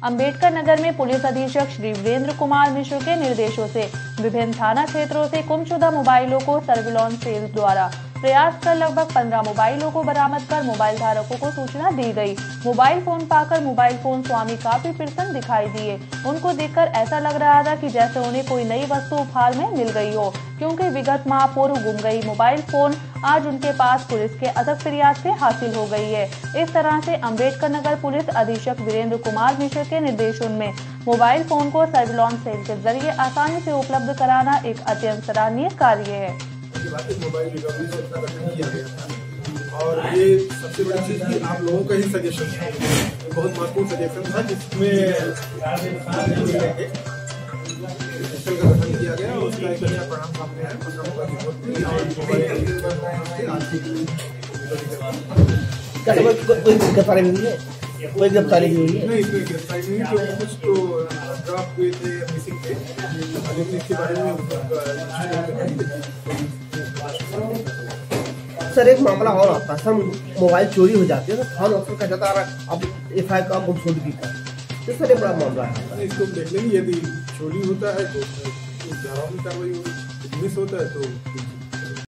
अम्बेडकर नगर में पुलिस अधीक्षक श्री वीरेंद्र कुमार मिश्र के निर्देशों से विभिन्न थाना क्षेत्रों से गुमशुदा मोबाइलों को सर्विलांस सेल द्वारा प्रयास कर लगभग 15 मोबाइलों को बरामद कर मोबाइल धारकों को सूचना दी गई। मोबाइल फोन पाकर मोबाइल फोन स्वामी काफी प्रसन्न दिखाई दिए। उनको देखकर ऐसा लग रहा था कि जैसे उन्हें कोई नई वस्तु उपहार में मिल गई हो, क्योंकि विगत माह पूर्व गुम गई मोबाइल फोन आज उनके पास पुलिस के अथक प्रयास से हासिल हो गई है। इस तरह से अम्बेडकर नगर पुलिस अधीक्षक वीरेंद्र कुमार मिश्र के निर्देशन में मोबाइल फोन को सर्विलांस सेल के जरिए आसानी से उपलब्ध कराना एक अत्यंत सराहनीय कार्य है। मोबाइल रिकवरी सेल का गठन किया गया था और ये सबसे बड़ी चीज कि आप लोगों का ही सजेशन था, बहुत महत्वपूर्ण सजेशन था, जिसमें सेल का गठन किया गया और उसका एक अच्छा परिणाम सामने आया। कोई गिरफ्तारी हुई है? नहीं, इसमें गिरफ्तारी नहीं, क्योंकि कुछ तो ड्रॉप हुए थे, मिसिंग थे, लेकिन इसके बारे में सर एक मामला और आता है, सर मोबाइल चोरी हो जाती है तो थाना अफसर का जाता है अब FIR का गुमशुदगी का, तो सर ये बड़ा मामला है। इसको देख लेंगे, यदि चोरी होता है तो धाराओं में कार्रवाई होगी, मिस होता है तो